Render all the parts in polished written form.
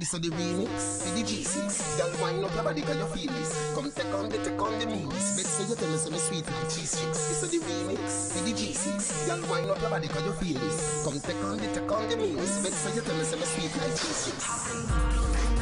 This is the remix, with the G6. Girl, wind up your body cause you feel this. Come take on the mix. Bet so you tell me some sweet like cheese chicks. This is the remix, with the G6. Girl, wind up your body cause you feel this. Come take on the mix. Bet so you tell me some sweet like cheese chicks.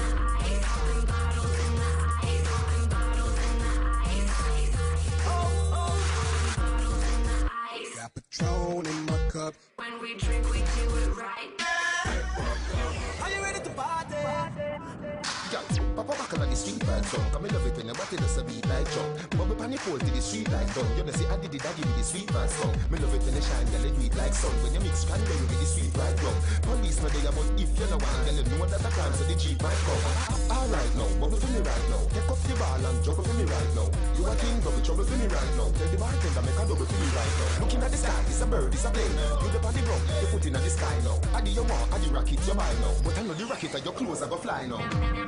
Got Patron in my cup. When we drink, we do it right. Are you ready to party? Girl, papa back on the street like some. Come in love it when your body does a beat like jump. Bubble pan the pole to the street like dumb. You know say I did it, I give you the sweet man song. Me love it when you shine, girl, you do it like sun. When you mix cranberry with the sweet right rum. Police know they about if you know one, girl, you know that I can't so the Jeep might come. Alright now, bubble for me right now. Take up the ball and juggle for me right now. You a king, double trouble for me right now. Tell the bartender make a double for me right now. Looking at the sky, it's a bird, it's a plane. You the on the ground, you put in at the sky now. I do you want, I the rocket, you buy now. But I know the rocket and your clothes are go fly now.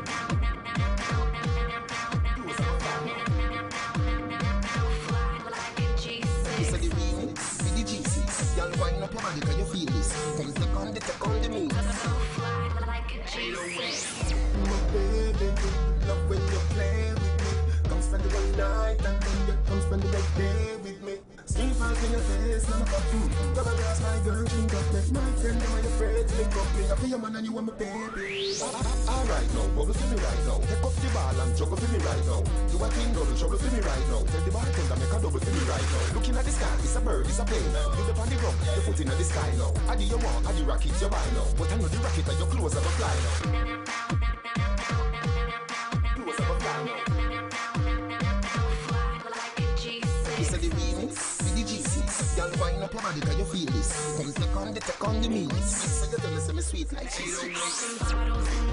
This is the remix, with the G6. Y'all wind up your body cause you feel this. Come take on the mix. My baby, love when you play with me. Come spend the one night and then you come spend the next day with me. Skin fast in your face, now I'm up. Grab a glass, my girl, drink up. Make my friend, them are your friends, link up. Me, I feel your man and you are my baby. Alright now, bubble for me right now. Take up the ball and juggle for me right now. You a king, double trouble for me right now. Tell the bartender make a double for me right now. Looking at the sky, it's a bird, it's a plane. You the on the ground, you put in at the sky now. I do you want, I the rocket, you buy now. But I know the rocket and your clothes are gonna fly now. Clothes are gonna fly now. This is the remix, with the G6. Y'all wind up your body cause you feel this. Come take on the mix. So you tell me some sweet like cheese.